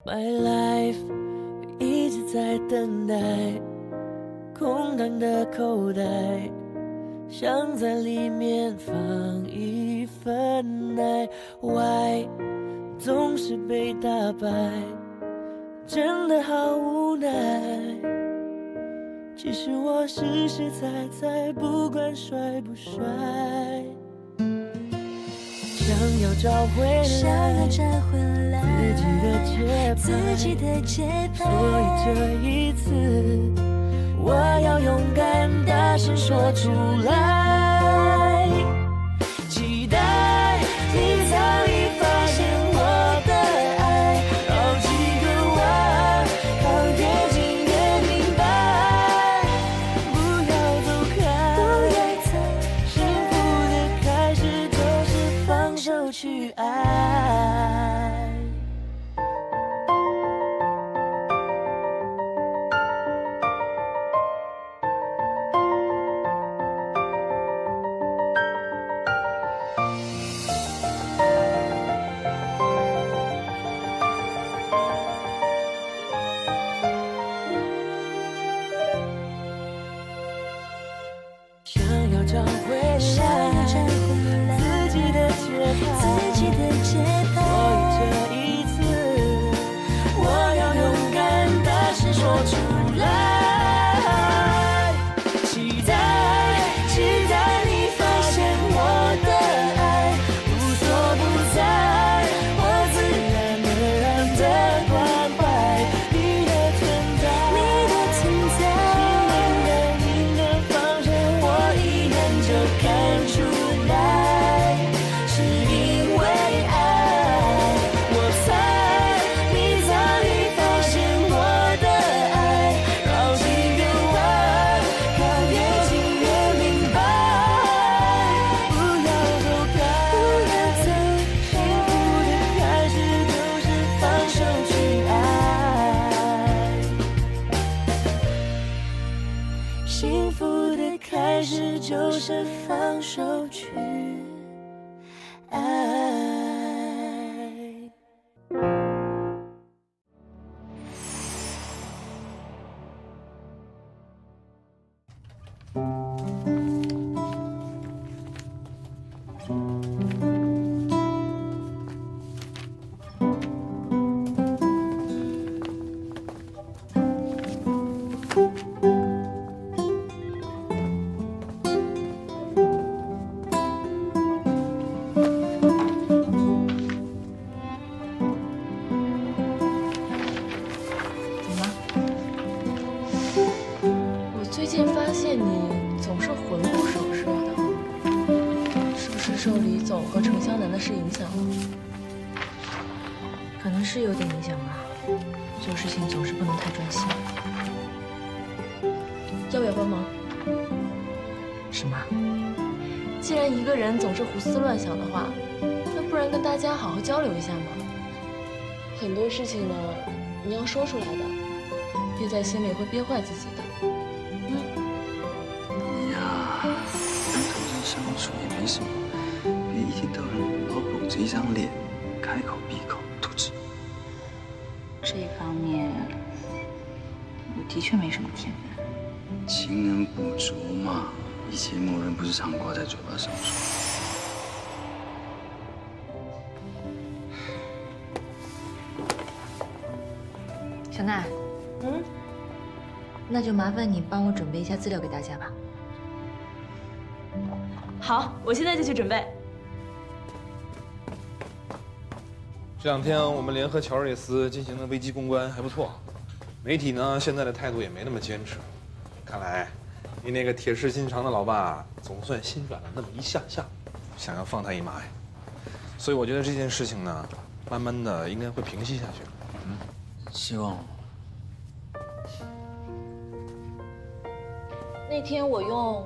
My life 一直在等待，空荡的口袋，想在里面放一份爱。Why 总是被打败，真的好无奈。其实我实实在在，不管帅不帅。想要找回来自己的节拍，所以这一次我要勇敢大声说出来。期待你早已发现我的爱，好几个我靠越近越明白。不要走开，幸福的开始就是放手去爱。找回来自己的节拍，所以这一次我要勇敢大声说出来。期待你发现我的爱，无所不在，我自然而然的关怀你的存在，心灵的方向我一眼就看出来，是因为爱。我猜你早已发现我的爱，绕几个弯，靠越近越明白。不要走开，幸福的开始就是放手去爱。幸福的开始就是放手去爱。 最近发现你总是魂不守舍的，是不是受李总和程湘南的事影响了？ 可能是有点影响吧，做事情总是不能太专心。 要不要帮忙？ 什么？ 既然一个人总是胡思乱想的话，那不然跟大家好好交流一下嘛。很多事情呢，你要说出来的，憋在心里会憋坏自己的。 跟同事相处也没什么，别一天到晚老绷着一张脸，开口闭口吐字。 这方面，我的确没什么天分。 勤能补拙嘛，一切默认不是常挂在嘴巴上说。 小奈，那就麻烦你帮我准备一下资料给大家吧。 好，我现在就去准备。 这两天我们联合乔瑞斯进行的危机公关还不错，媒体呢现在的态度也没那么坚持，看来你那个铁石心肠的老爸总算心软了那么一下下，想要放他一马呀。所以我觉得这件事情呢，慢慢的应该会平息下去。 希望。 那天我用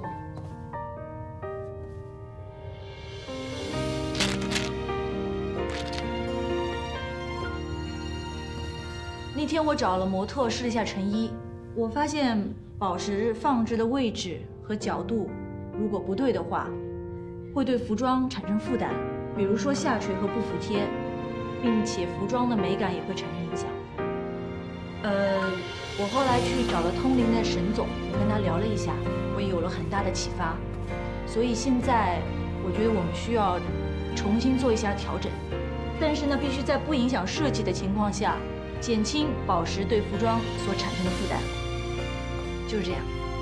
我找了模特试了一下成衣，我发现宝石放置的位置和角度如果不对的话，会对服装产生负担，比如说下垂和不服帖，并且服装的美感也会产生影响。 我后来去找了通灵的沈总，跟他聊了一下，我也有了很大的启发。所以现在我觉得我们需要重新做一下调整，但是呢，必须在不影响设计的情况下，减轻宝石对服装所产生的负担。就是这样。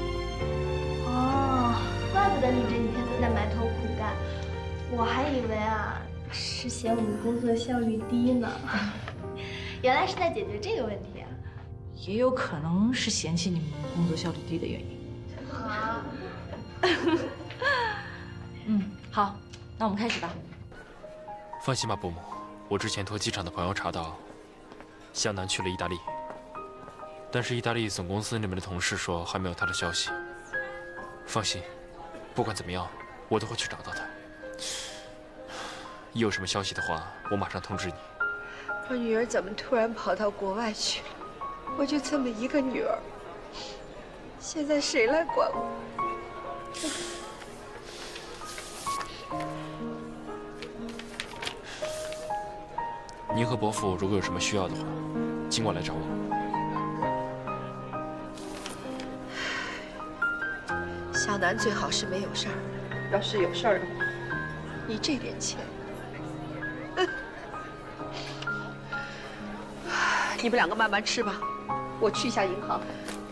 哦，怪不得你这几天都在埋头苦干，我还以为啊是嫌我们工作效率低呢，原来是在解决这个问题啊。 也有可能是嫌弃你们工作效率低的原因。 啊。 好，那我们开始吧。 放心吧，伯母，我之前托机场的朋友查到，向南去了意大利，但是意大利总公司那边的同事说还没有他的消息。放心，不管怎么样，我都会去找到他。一有什么消息的话，我马上通知你。 我女儿怎么突然跑到国外去了？我就这么一个女儿，现在谁来管我？ 您和伯父如果有什么需要的话，尽管来找我。 小南最好是没有事儿，要是有事儿的话，你这点钱，你们两个慢慢吃吧，我去一下银行。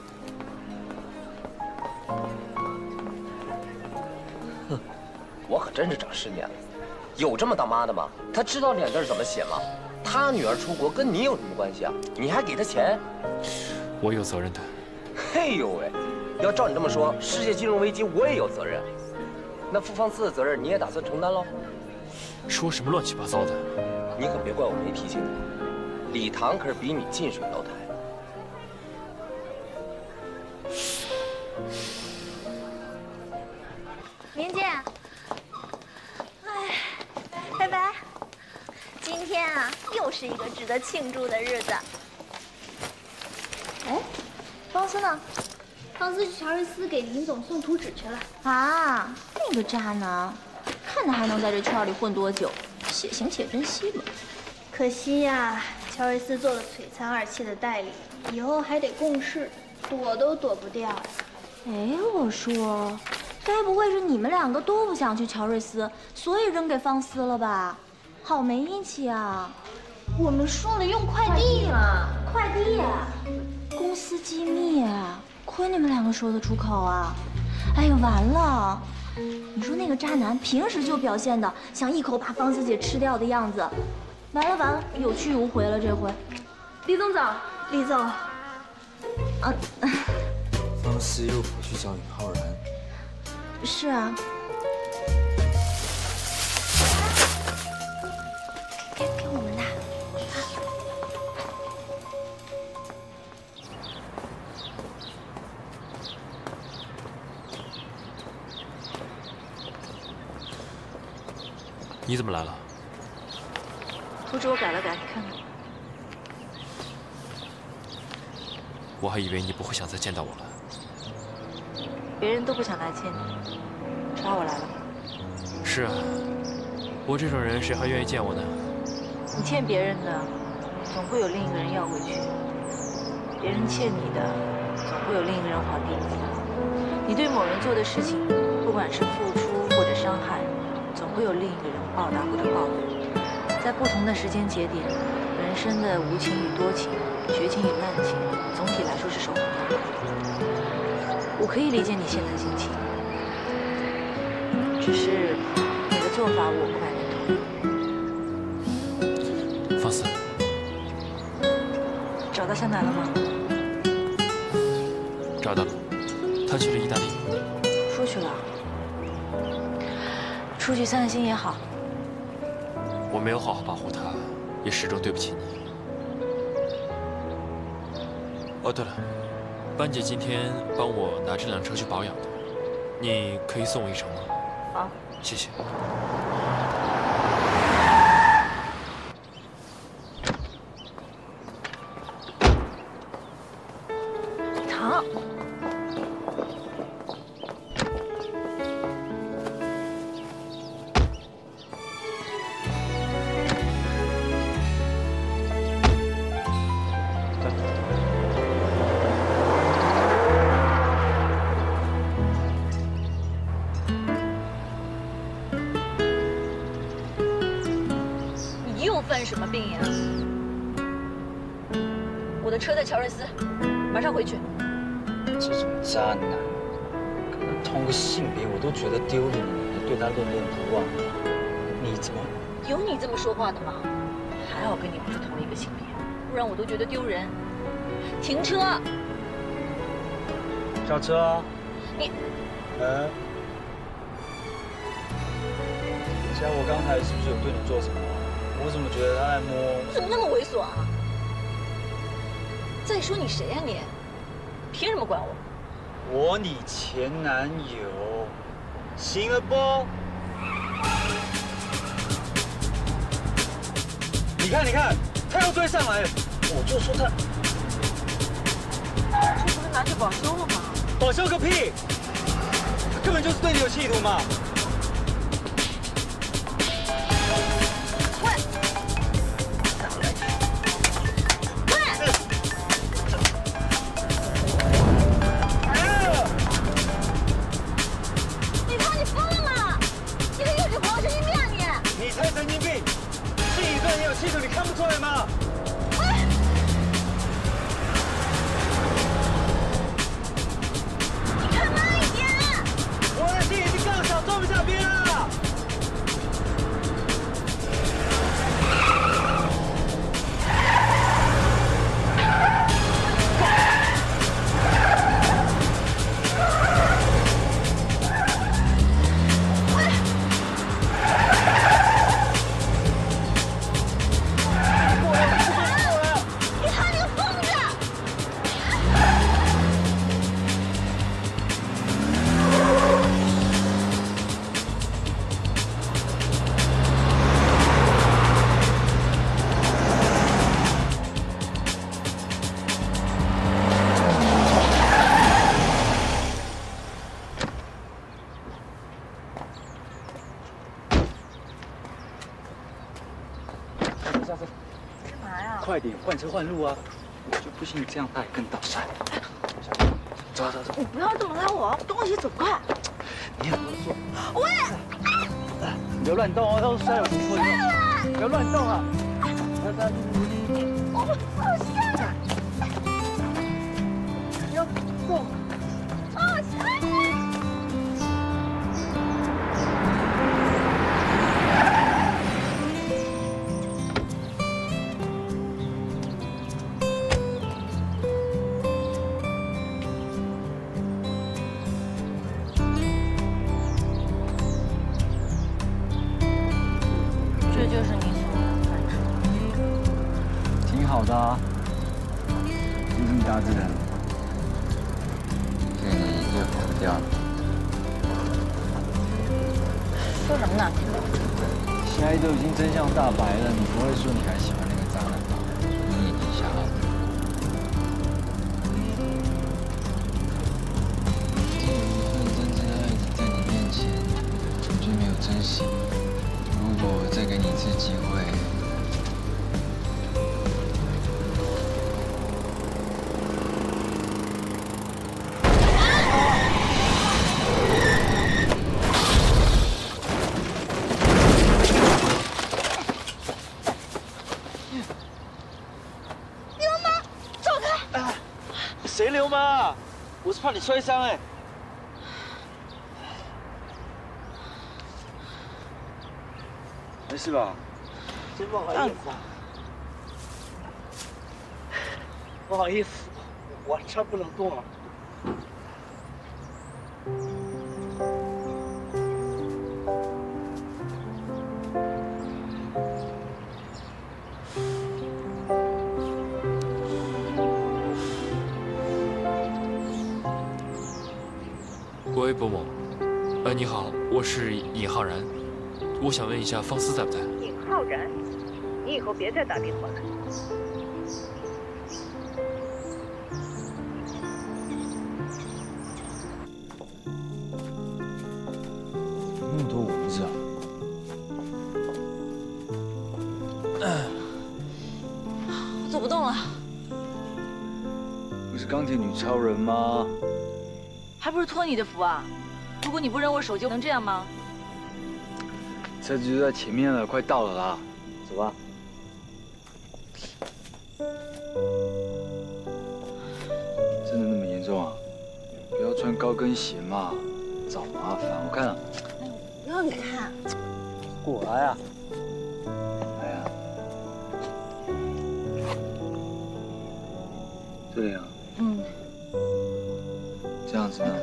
哼，我可真是长世面了，有这么当妈的吗？她知道两字怎么写吗？她女儿出国跟你有什么关系啊？你还给她钱？ 我有责任的。 嘿呦喂，要照你这么说，世界金融危机我也有责任。那付放肆的责任你也打算承担喽？ 说什么乱七八糟的！ 你可别怪我没提醒你，礼堂可是比你近水楼台。 明见，哎，拜拜。今天啊，又是一个值得庆祝的日子。哎，方思呢？方思去乔瑞斯给林总送图纸去了。啊，那个渣男，看他还能在这圈里混多久？且行且珍惜吧。可惜呀，乔瑞斯做了璀璨二期的代理，以后还得共事，躲都躲不掉。哎，我说，该不会是你们两个都不想去乔瑞斯，所以扔给方思了吧？好没义气啊！我们说了用快递了，快递呀，公司机密，亏你们两个说得出口啊！哎呀，完了！你说那个渣男平时就表现的想一口把方思姐吃掉的样子，完了完了，有去无回了这回。李总早，李总。啊。 方思又跑去找李浩然。 是啊。给我们的。 你怎么来了？ 图纸我改了改，你看看。 我还以为你不会想再见到我了。 别人都不想来见你，只好我来了。 是啊，我这种人谁还愿意见我呢？ 你欠别人的，总会有另一个人要回去；别人欠你的，总会有另一个人还给你。你对某人做的事情，不管是付出或者伤害，总会有另一个人报答或者报复。在不同的时间节点，人生的无情与多情，绝情与滥情，总体来说是守恒的。我可以理解你现在的心情，只是你的做法我不敢认同。 方思， 找到向南了吗？ 找到了，他去了意大利。 出去了。出去散心也好。 我没有好好保护他，也始终对不起你。哦，对了，班姐今天帮我拿这辆车去保养的，你可以送我一程吗？ 好， 谢谢。 糖。 我的车在乔瑞斯，马上回去。 这种渣男，跟他同个性别我都觉得丢脸，你对他恋恋不忘，你怎么？ 有你这么说话的吗？还好跟你不是同一个性别，不然我都觉得丢人。停车！ 下车啊！ 你， 想我刚才是不是有对你做什么？我怎么觉得他在摸？ 你怎么那么猥琐啊？再说你谁呀你？凭什么管我？ 我你前男友，行了不？你看，你看，他又追上来了。我就说他， 这不是拿去保修了吗？ 保修个屁！他根本就是对你有企图嘛！ 喂！你说你疯了吗？你个幼稚狂神经病啊你！ 你才神经病！心里对你有企图，你看不出来吗？ 你开慢一点！ 我的心已经更小，装不下边了。 你看你个疯子！ 下车！ 干嘛呀？ 快点，换车换路啊！我就不信你这样他还更捣蒜。走走走！ 你不要这么拉我，东西走快！ 你很合作。 喂！ 你不要乱动哦，到时候摔了不错的。不要乱动啊！ 我下来！ 不要动！ 下来！这就是你所谓的饭吃。 挺好的啊，毕竟大自然对你已经跑掉了。 说什么呢？ 现在都已经真相大白了，你不会说你还喜欢那个渣男吧？你眼睛瞎了？认真真的爱在你面前，却没有珍惜。如果我再给你一次机会， 流氓，走开！ 谁流氓啊？我是怕你摔伤哎。没事吧？ 真不好意思啊，不好意思，我车不能动了。 喂，伯母。你好，我是尹浩然，我想问一下方思在不在？ 尹浩然，你以后别再打电话了。 那么多蚊子啊！ 我走不动了， 不是钢铁女超人吗？ 还不是托你的福啊！如果你不扔我手机，能这样吗？ 车子就在前面了，快到了啦，走吧。 穿高跟鞋嘛，找麻烦。我看啊， 不要你看， 过来啊！ 来呀，对呀，这样子呢？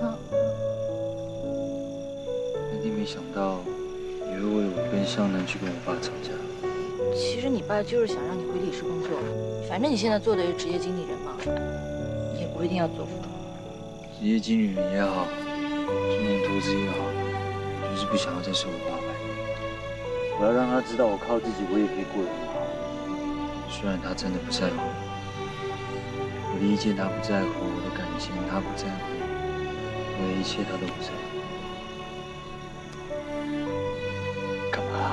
那天没想到你会为了我跟湘南去跟我爸吵架。 其实你爸就是想让你回李氏工作，反正你现在做的是职业经理人嘛，也不一定要做副总。 职业经理人也好，金融投资也好，就是不想要再受我爸摆。我要让他知道我靠自己，我也可以过得很好。虽然他真的不在乎我的意见，他不在乎我的感情，他不在乎我的一切，他都不在乎。干嘛？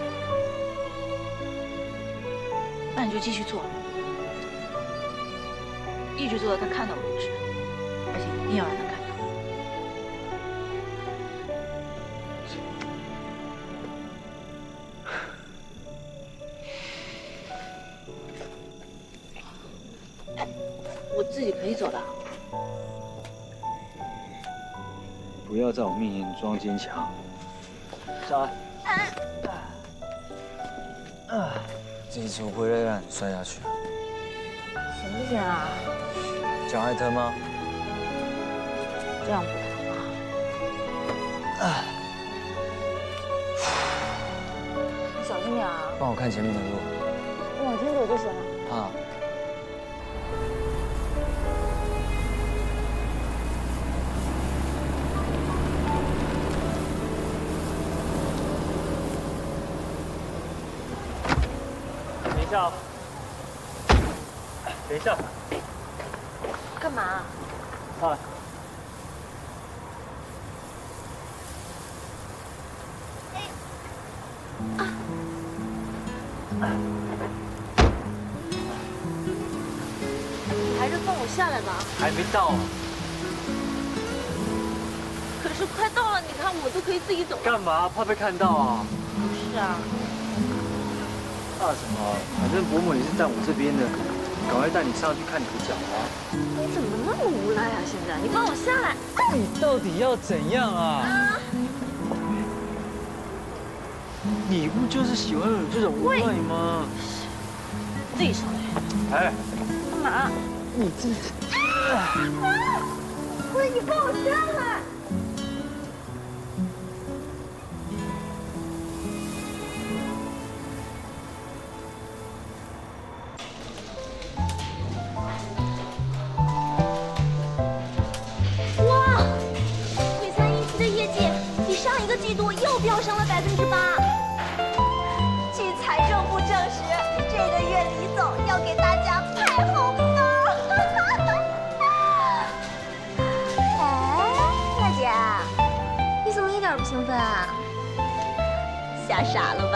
那你就继续做，一直做到他看到为止，而且一定要让他看到。我自己可以走的。 不要在我面前装坚强。上来。这一次我会让你摔下去。 行不行啊？ 脚还疼吗？ 这样不疼啊。你小心点啊。 帮我看前面的路。 往前走就行了。 怕。 等一下， 干嘛？ 上来。 你还是放我下来吧。 还没到啊。 可是快到了，你看我都可以自己走了。 干嘛？怕被看到啊？ 是啊。 怕什么？反正伯母你是站我这边的，赶快带你上去看你的脚啊！ 你怎么那么无赖啊？现在你放我下来！ 你到底要怎样啊？你不就是喜欢有这种无赖吗？ 自己上来。 哎， 干嘛？ 你这…… 喂，你放我下来！季度又飙升了8%。据财政部证实，这个月李总要给大家派红包。哎，娜姐，你怎么一点不兴奋啊？吓傻了吧？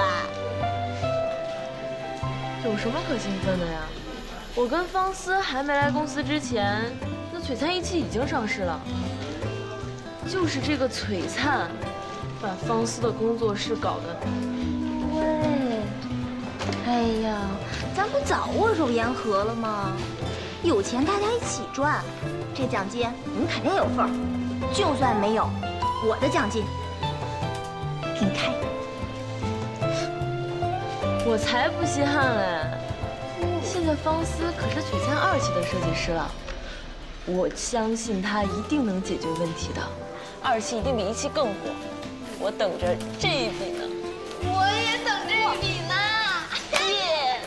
有什么可兴奋的呀？我跟方思还没来公司之前，那璀璨一期已经上市了。就是这个璀璨。把方思的工作室搞得， 对，哎呀，咱不早握手言和了吗？有钱大家一起赚，这奖金你们肯定有份儿。就算没有，我的奖金给你开。 我才不稀罕嘞！现在方思可是璀璨2期的设计师了，我相信他一定能解决问题的，2期一定比1期更火。我等着这一笔呢， 我也等这一笔呢。 耶！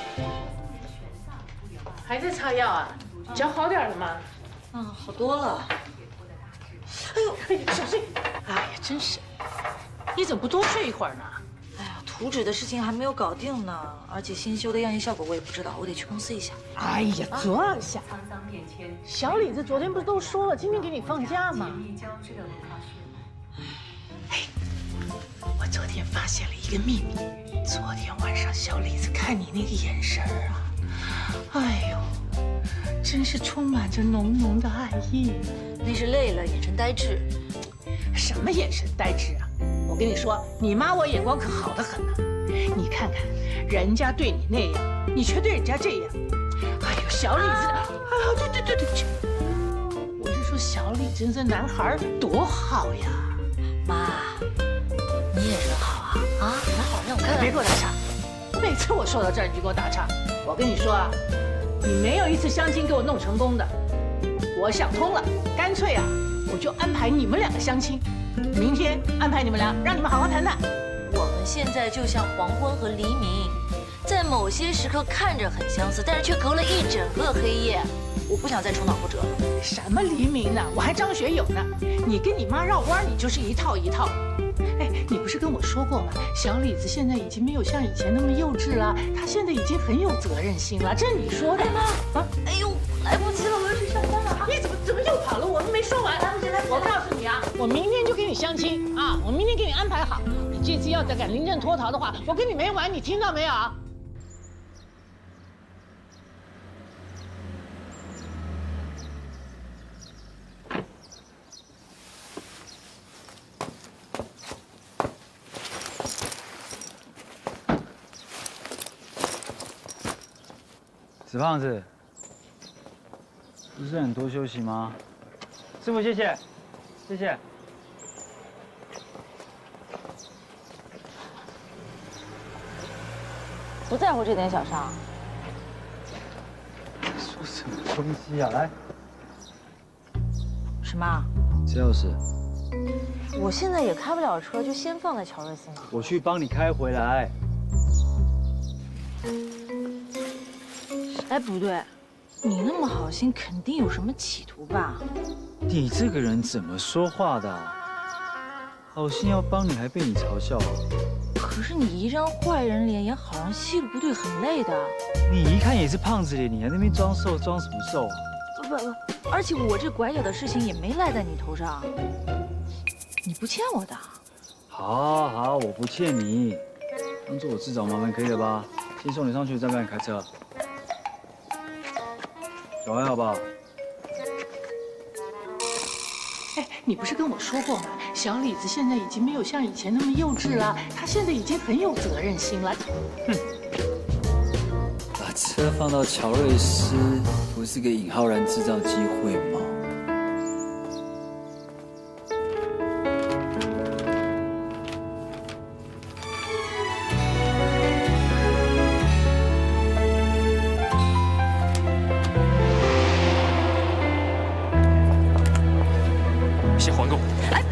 还在擦药啊？脚好点了吗？ 好多了。 哎呦，小心！哎呀，真是，你怎么不多睡一会儿呢？ 哎呀，图纸的事情还没有搞定呢，而且新修的样衣效果我也不知道，我得去公司一下。 哎呀，坐下。小李子昨天不是都说了，今天给你放假吗？我昨天发现了一个秘密，昨天晚上小李子看你那个眼神啊，哎呦，真是充满着浓浓的爱意。 那是累了，眼神呆滞。 什么眼神呆滞啊？我跟你说，你妈我眼光可好得很呢。你看看，人家对你那样，你却对人家这样。哎呦，小李子，哎呦，对，我是说小李子这男孩多好呀！ 妈，你也人好啊啊，人好让我看看。 别给我打岔！每次我说到这儿你就给我打岔。我跟你说啊，你没有一次相亲给我弄成功的。我想通了，干脆啊，我就安排你们两个相亲。明天安排你们俩，让你们好好谈谈。 我们现在就像黄昏和黎明，在某些时刻看着很相似，但是却隔了一整个黑夜。我不想再重蹈覆辙了。 什么黎明呢？我还张学友呢。你跟你妈绕弯，你就是一套一套。哎，你不是跟我说过吗？小李子现在已经没有像以前那么幼稚了，他现在已经很有责任心了。这你说的。哎妈，啊，哎呦，来不及了，我要去上班了啊！ 你怎么又跑了？我们没说完。我告诉你啊，我明天就给你相亲啊，我明天给你安排好。你这次要再敢临阵脱逃的话，我跟你没完，你听到没有？ 死胖子，不是很多休息吗？师傅，谢谢，谢谢。 不在乎这点小伤。 说什么东西啊？来， 什么？ 这钥匙。 我现在也开不了车，就先放在乔瑞斯那。 我去帮你开回来。 哎，不对，你那么好心，肯定有什么企图吧？ 你这个人怎么说话的？好心要帮你，还被你嘲笑。 可是你一张坏人脸演好人戏，不对，很累的。 你一看也是胖子脸，你还在那边装瘦，装什么瘦啊？ 不，而且我这拐角的事情也没赖在你头上，你不欠我的。 好，我不欠你，当做我自找麻烦可以了吧？先送你上去，再帮你开车。脚还好不好？ 哎，你不是跟我说过吗？小李子现在已经没有像以前那么幼稚了，他现在已经很有责任心了。哼， 把车放到乔瑞斯，不是给尹浩然制造机会吗？ 先还给我！哎，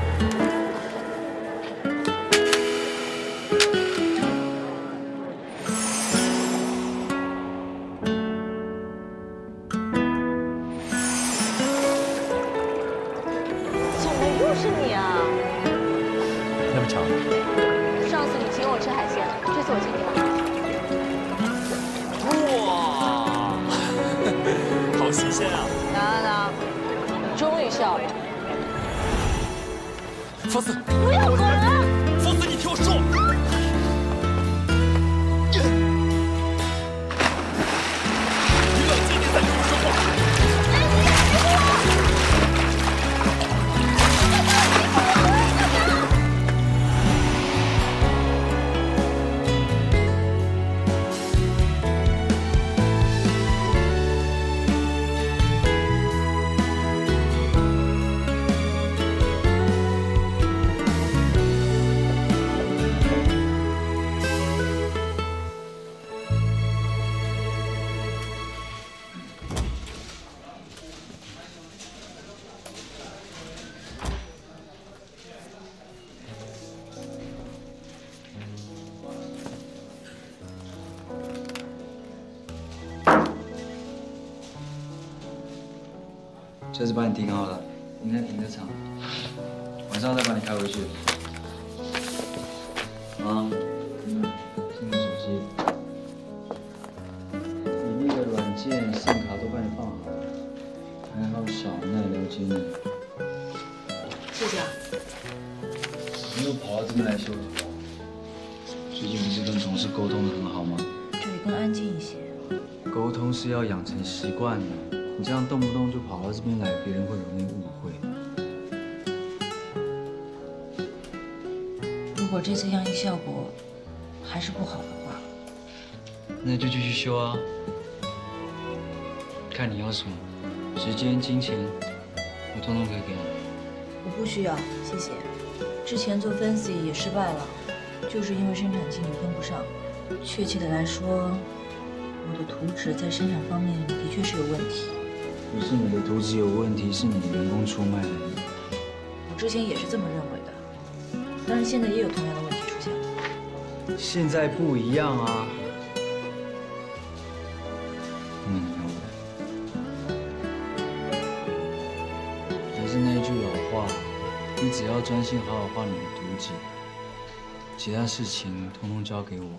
怎么又是你啊？ 那么巧？ 上次你请我吃海鲜，这次我请你哇，好新鲜啊！ 哪，你终于笑了。 方四， 不要滚啊！ 方四，你听我说。你冷静点，再跟我说话。 哎，你别欺车子帮你停好了，停在停车场，晚上再把你开回去。妈，听我手机，你那个软件、SIM 卡都帮你放好了，还好小奈了解你。 谢谢啊。 你又跑到这边来休息了？最近不是跟同事沟通得很好吗？ 这里更安静一些。 沟通是要养成习惯的。你这样动不动就跑到这边来，别人会容易误会。 如果这次样衣效果还是不好的话， 那就继续修啊。看你要什么，时间、金钱， 我通通可以给你。 我不需要，谢谢。之前做 Fancy 也失败了，就是因为生产经理跟不上。确切的来说，我的图纸在生产方面的确是有问题。 不是你的图纸有问题，是你的员工出卖了你。 我之前也是这么认为的，但是现在也有同样的问题出现了。 现在不一样啊。那你要我？还是那一句老话，你只要专心好好画你的图纸，其他事情通通交给我。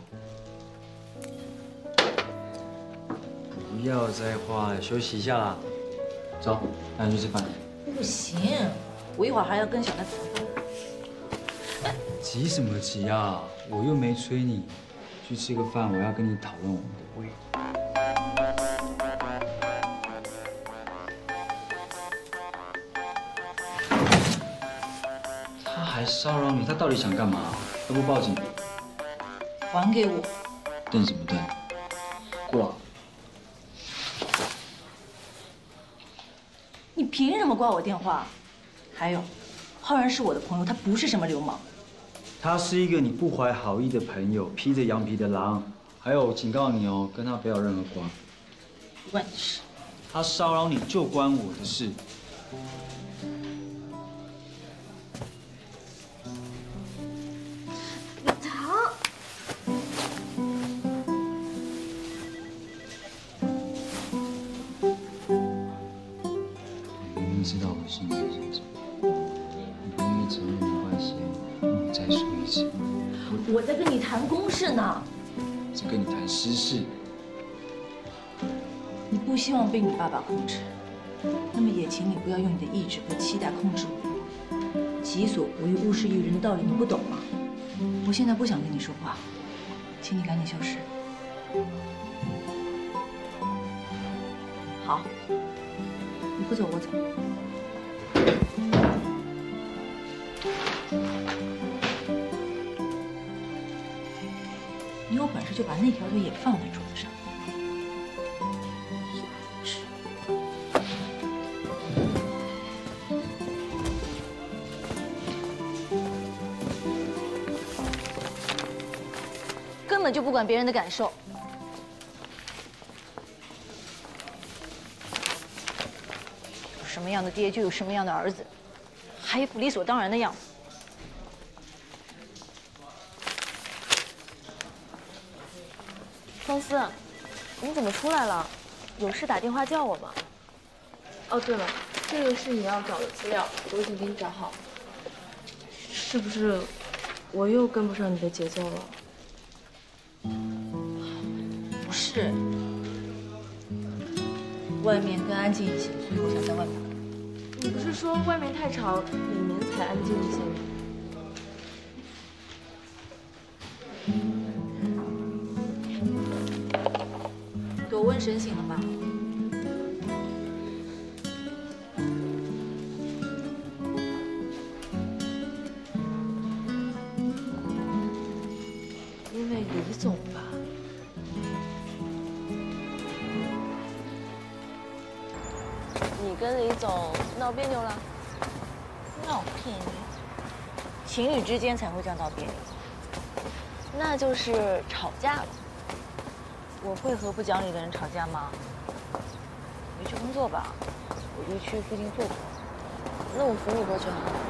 不要再画了，休息一下啦。走，带你去吃饭。 不行，我一会儿还要跟小白谈判。 急什么急啊？我又没催你。去吃个饭，我要跟你讨论我们的未来。他还骚扰你，他到底想干嘛？要不报警？ 还给我。 瞪什么瞪？挂。 你凭什么挂我电话？还有，浩然是我的朋友，他不是什么流氓。 他是一个你不怀好意的朋友，披着羊皮的狼。还有，警告你哦，跟他不要有任何瓜。 不关你的事。 他骚扰你就关我的事。 李唐。 你明明知道我心里在想什么，你不愿意承认没关系。我再说一次， 我在跟你谈公事呢。 在跟你谈私事。 你不希望被你爸爸控制，那么也请你不要用你的意志和期待控制我。己所不欲，勿施于人的道理你不懂吗？我现在不想跟你说话，请你赶紧消失。好，你不走我走。你有本事就把那条腿也放在桌子上。根本就不管别人的感受。有什么样的爹就有什么样的儿子，还一副理所当然的样子。 方思，你怎么出来了？有事打电话叫我吗？哦，对了，这个是你要找的资料，我都已经给你找好了。是不是我又跟不上你的节奏了？ 不是，外面更安静一些，所以我想在外面。 你不是说外面太吵，里面才安静一些吗？ 朵温神醒了吧？ 因为李总吧。你跟李总闹别扭了？ 闹别扭？情侣之间才会这样闹别扭。 那就是吵架了。 我会和不讲理的人吵架吗？回去工作吧，我就去附近坐坐。 那我扶你过去好了。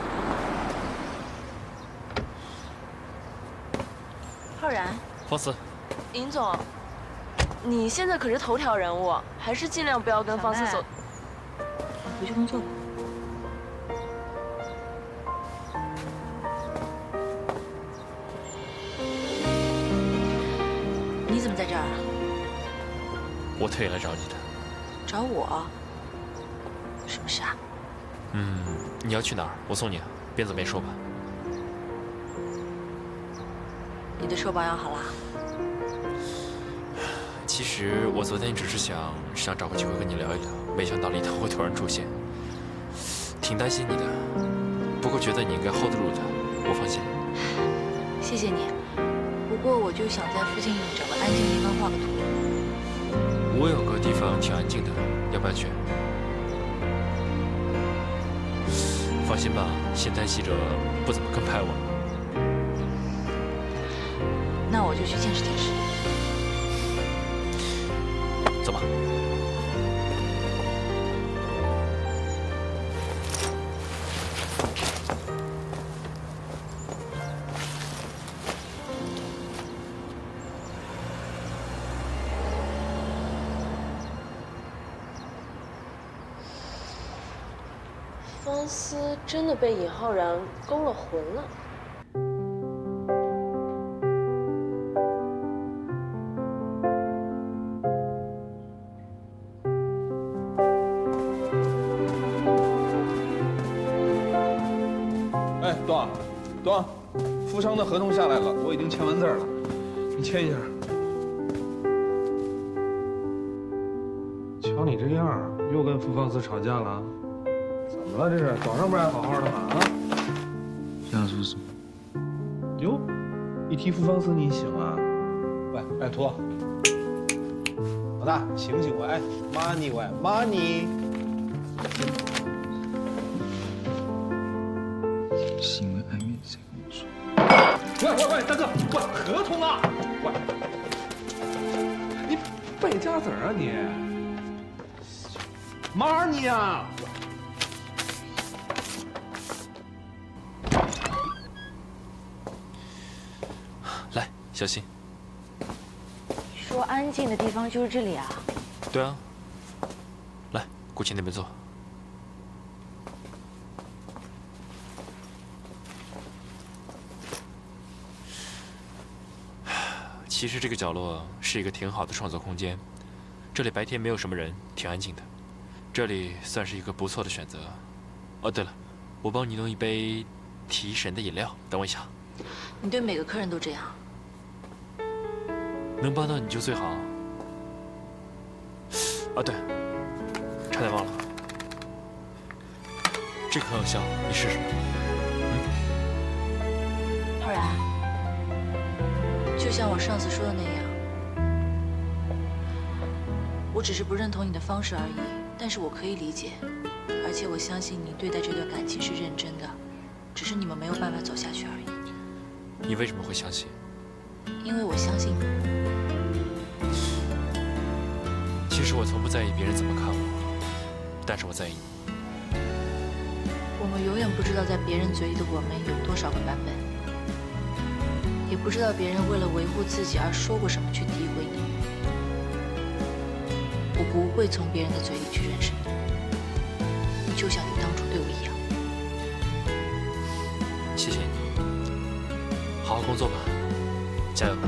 浩然， 方思， 尹总，你现在可是头条人物，还是尽量不要跟方思走。 回去工作吧。你怎么在这儿啊？ 我特意来找你的。 找我？什么事啊？ 你要去哪儿？我送你啊。边走边说吧。 你的手保养好啦？ 其实我昨天只是想找个机会跟你聊一聊，没想到李涛会突然出现，挺担心你的。不过觉得你应该 hold 得住的，我放心。 谢谢你。不过我就想在附近找个安静的地方画个图。 我有个地方挺安静的，要不要去？ 放心吧，现在记者不怎么跟拍我。 那我就去见识见识。 走吧。 方思真的被尹浩然勾了魂了。 哎，东，富商的合同下来了，我已经签完字了，你签一下。瞧你这样，又跟傅方思吵架了？怎么了？这是早上不是还好好的吗？啊？ 想说什么？ 哟，一提傅方思你醒啊？喂，拜托，老大醒喂，哎，money 喂 money。 是因为暧昧才跟我说。 喂，大哥，喂，合同啊！喂，你败家子儿啊你！money 啊！ 来，小心。 说安静的地方就是这里啊？ 对啊。来，顾青那边坐。其实这个角落是一个挺好的创作空间，这里白天没有什么人，挺安静的。这里算是一个不错的选择。哦，对了，我帮你弄一杯提神的饮料，等我一下。 你对每个客人都这样？ 能帮到你就最好。啊，对，差点忘了，这个很有效，你试试。 浩然，就像我上次说的那样，我只是不认同你的方式而已，但是我可以理解，而且我相信你对待这段感情是认真的，只是你们没有办法走下去而已。 你为什么会相信？ 因为我相信你。 其实我从不在意别人怎么看我，但是我在意你。 我们永远不知道在别人嘴里的我们有多少个版本，也不知道别人为了维护自己而说过什么去诋毁你。我不会从别人的嘴里去认识你，就像你当初对我一样。 谢谢你，好好工作吧，加油！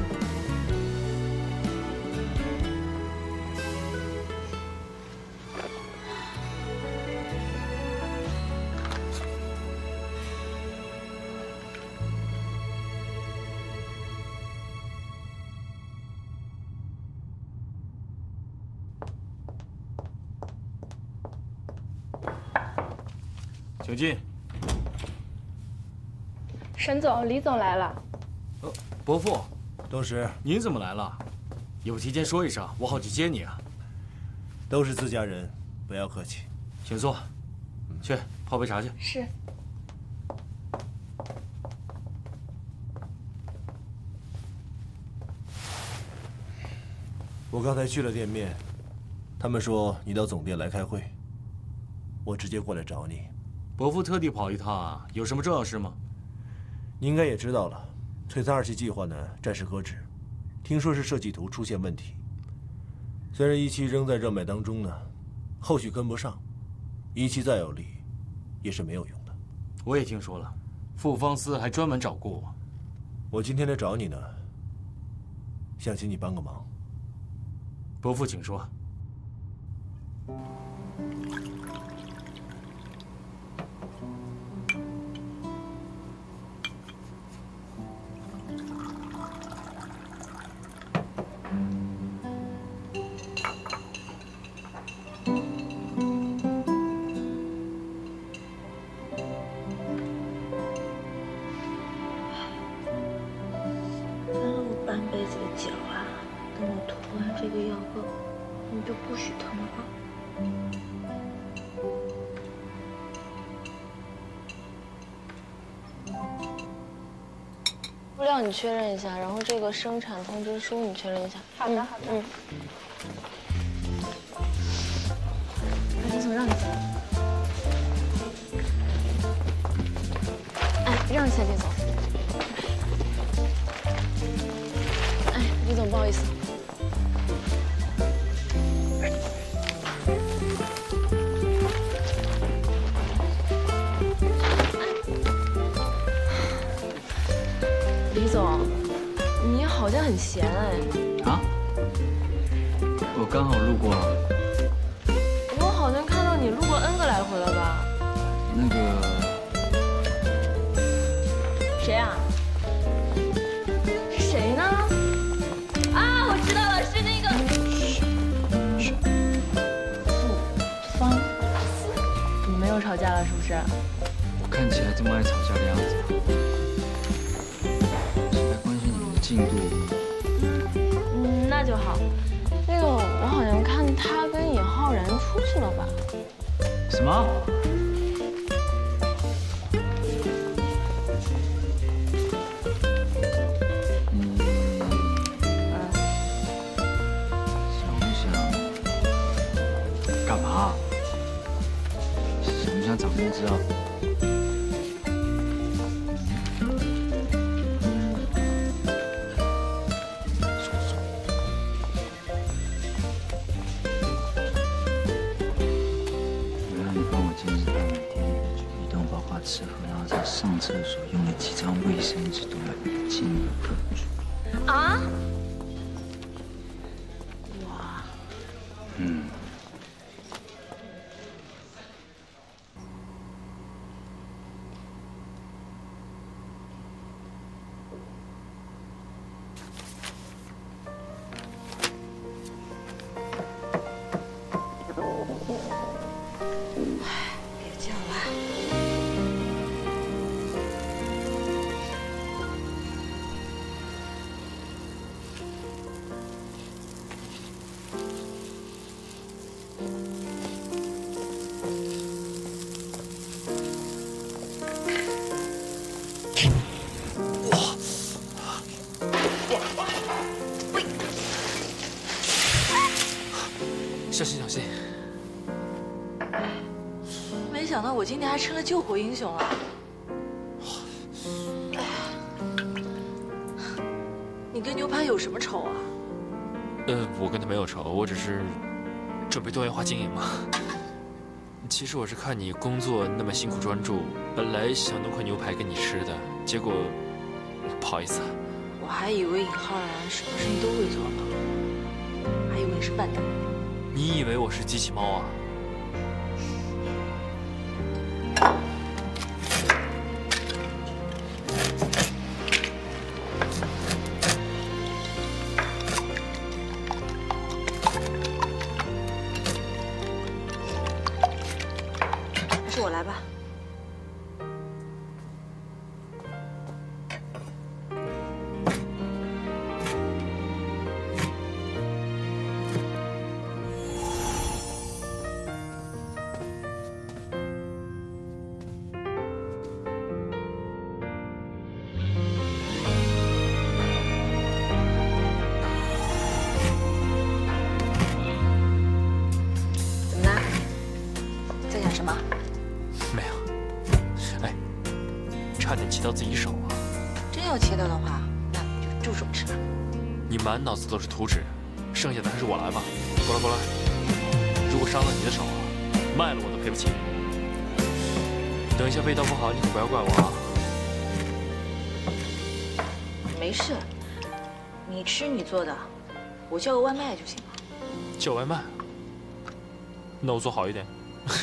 请进。 沈总，李总来了。 伯父，董事，您怎么来了？也不提前说一声，我好去接你啊。 都是自家人，不要客气。 请坐。去泡杯茶去。 是。 我刚才去了店面，他们说你到总店来开会，我直接过来找你。 伯父特地跑一趟啊，有什么重要事吗？ 你应该也知道了，璀璨2期计划呢暂时搁置，听说是设计图出现问题。虽然1期仍在热卖当中呢，后续跟不上，1期再有力也是没有用的。 我也听说了，傅方思还专门找过我。 我今天来找你呢，想请你帮个忙。 伯父，请说。 不许疼啊！ 物料你确认一下，然后这个生产通知书你确认一下。 好的，好的。 李总让一下。哎，让一下李总。哎，李总不好意思。 李总，你好像很闲哎。 啊？我刚好路过。 我好像看到你路过 N 个来回了吧？ 那个。 谁啊？是谁呢？啊，我知道了，是那个。傅方思。你们又吵架了是不是？ 我看起来这么爱吵架的样子。 进度， 那就好。那个，我好像看他跟尹浩然出去了吧？ 什么？想不想干嘛？想不想长工资啊？ 吃喝，然后在上厕所用了几张卫生纸都要一清二楚。 啊？ 哇！ 别叫了。 小心小心！ 没想到我今天还成了救火英雄了。你跟牛排有什么仇啊？ 我跟他没有仇，我只是准备多元化经营嘛。其实我是看你工作那么辛苦专注，本来想弄块牛排给你吃的，结果不好意思。 我还以为尹浩然什么生意都会做呢，还以为你是笨蛋。 你以为我是机器猫啊？ 还是我来吧。 什么？ 没有。哎，差点切到自己手啊！ 真要切掉的话，那你就住手吃吧。 你满脑子都是图纸，剩下的还是我来吧。过来过来，如果伤到你的手，卖了我都赔不起。等一下味道不好，你可不要怪我啊。 没事，你吃你做的，我叫个外卖就行了。 叫外卖？那我做好一点。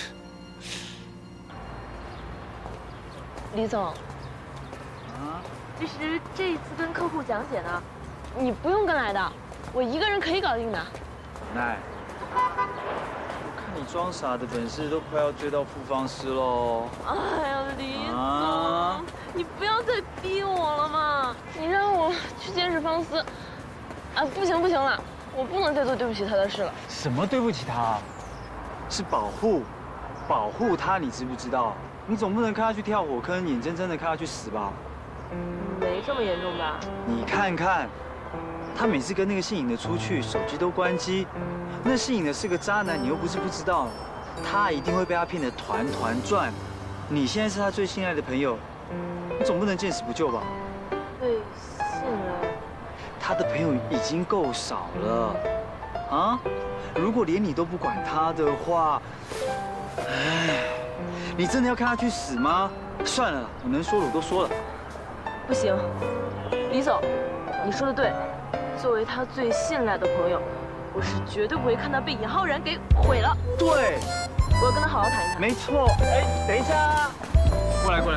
李总，其实这一次跟客户讲解呢，你不用跟来的，我一个人可以搞定的。 奶，我看你装傻的本事都快要追到复方师喽。 哎呀，李总，你不要再逼我了嘛！你让我去见识方思，啊，不行不行了，我不能再做对不起他的事了。 什么对不起他？是保护他，你知不知道？你总不能看他去跳火坑，眼睁睁的看他去死吧？ 没这么严重吧？ 你看看，他每次跟那个姓尹的出去，手机都关机。那姓尹的是个渣男，你又不是不知道，他一定会被他骗得团团转。你现在是他最信赖的朋友，你总不能见死不救吧？ 对，信赖。 他的朋友已经够少了，啊？如果连你都不管他的话，哎，你真的要看他去死吗？算了，我能说的我都说了。 不行，李总，你说的对。作为他最信赖的朋友，我是绝对不会看他被尹浩然给毁了。 对， 我要跟他好好谈一谈。 没错。哎，等一下，过来。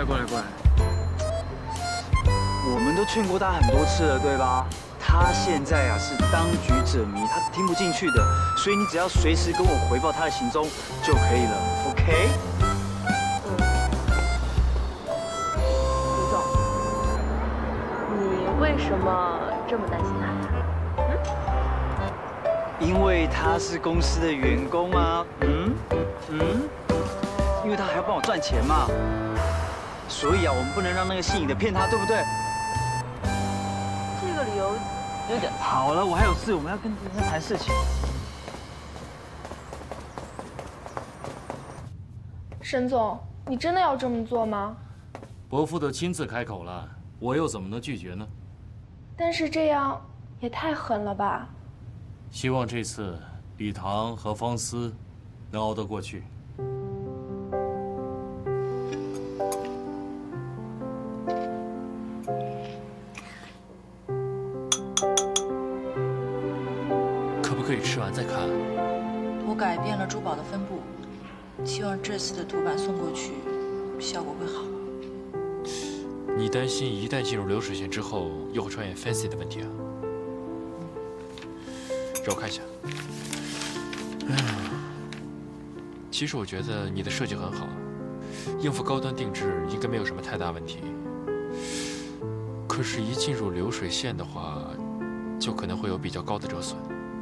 我们都劝过他很多次了，对吧？他现在啊是当局者迷，他听不进去的，所以你只要随时跟我回报他的行踪就可以了 ，OK？ 李总，你为什么这么担心他呀？ 因为他是公司的员工啊，因为他还要帮我赚钱嘛，所以啊，我们不能让那个姓尹的骗他，对不对？ 这个理由有点…… 好了，我还有事，我们要跟人家谈事情。 沈总，你真的要这么做吗？ 伯父都亲自开口了，我又怎么能拒绝呢？ 但是这样也太狠了吧！ 希望这次李唐和方思能熬得过去。 可不可以吃完再看？ 我改变了珠宝的分布，希望这次的图版送过去效果会好。 你担心一旦进入流水线之后，又会出现 fancy 的问题啊？让我看一下。其实我觉得你的设计很好，应付高端定制应该没有什么太大问题。可是，一进入流水线的话，就可能会有比较高的折损。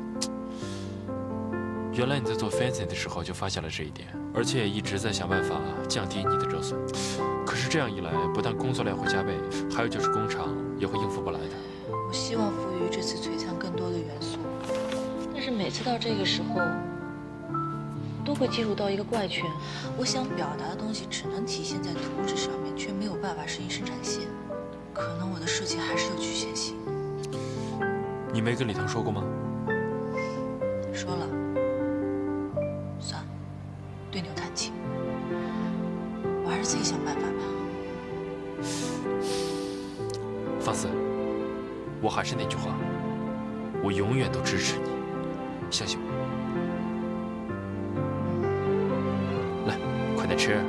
原来你在做 fancy 的时候就发现了这一点，而且也一直在想办法降低你的折损。可是这样一来，不但工作量会加倍，还有就是工厂也会应付不来的。 我希望赋予这次璀璨更多的元素，但是每次到这个时候，都会进入到一个怪圈。我想表达的东西只能体现在图纸上面，却没有办法适应生产线。可能我的设计还是有局限性。 你没跟李腾说过吗？ 说了。算了，对牛弹琴。我还是自己想办法吧。 方思，我还是那句话，我永远都支持你，相信我。来，快点吃。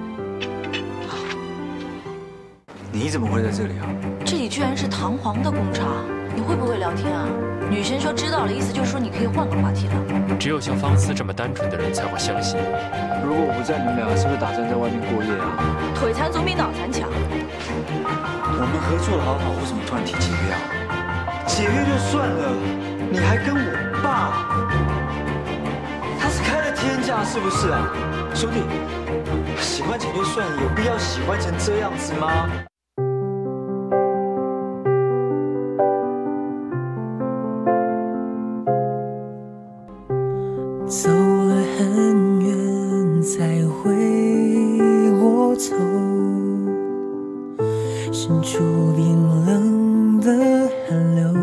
你怎么会在这里啊？ 这里居然是堂皇的工厂，你会不会聊天啊？女生说知道了，意思就是说你可以换个话题了。 只有像方思这么单纯的人才会相信。 如果我不在，你们两个是不是打算在外面过夜啊？ 腿残总比脑残强。 我们合作的好好，为什么突然提解约啊？解约就算了，你还跟我爸，他是开了天价是不是啊？兄弟，喜欢钱就算了，有必要喜欢成这样子吗？ 走了很远才回过头，伸出冰冷的寒流，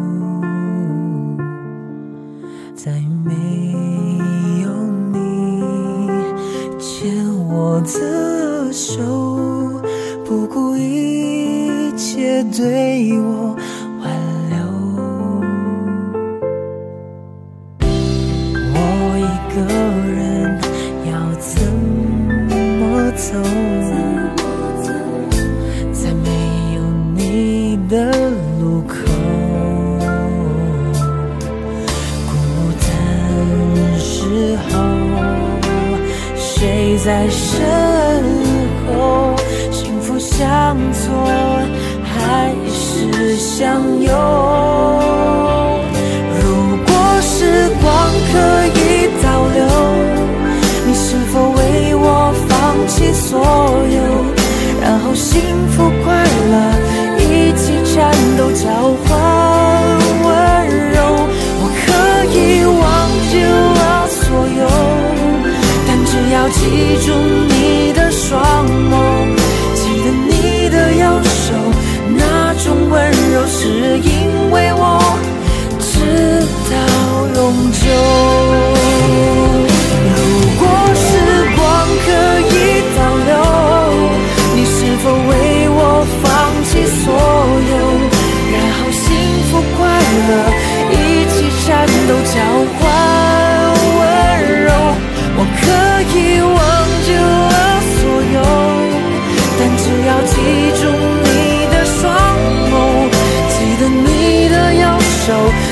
再没有你牵我的手，不顾一切对我挽留。我一个人要怎么走？在没有你的路口，孤单时候，谁在身后？幸福向左还是向右？如果时光可以倒流，你是否为我放弃所有，然后幸福快乐记住你的双眸，记得你的右手，那种温柔是因为我直到永久。如果时光可以倒流，你是否为我放弃所有？然后幸福快乐一起战斗，交换温柔。我可以忘记了所有，但只要记住你的双眸，记得你的右手。